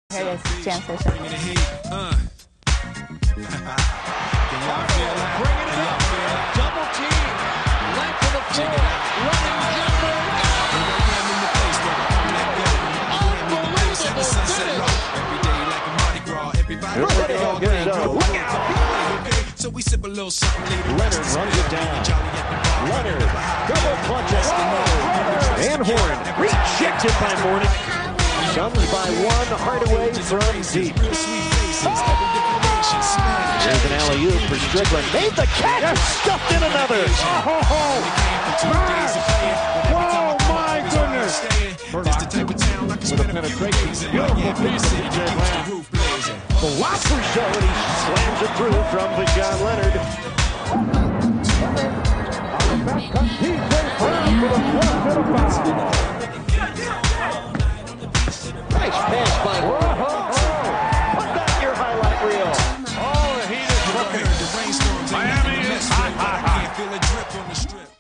Here it is, jam session. Bringing the heat, Can y'all feel that? Bringing it up. Double team. Length of the floor. Running jumper. Unbelievable finish. Every day like a Mardi Gras. Everybody all day. Look out. So we sip a little something later. Leonard runs it down. Leonard double clutches. Van Horn rejected by Mourning. Suns by one, Hardaway from deep. Here's an alley-oop for Strickland. Made the catch. Yes. Stuffed in another. Oh, my goodness. With a penetration. Beautiful piece of DJ Brown. The Whopper show, and he slams it through from Vajon Leonard. Nice pass by Put that in your highlight reel. Oh, the heat is cooking. The rainstorms. Miami is hot, hot, hot. Can't feel a drip on the strip.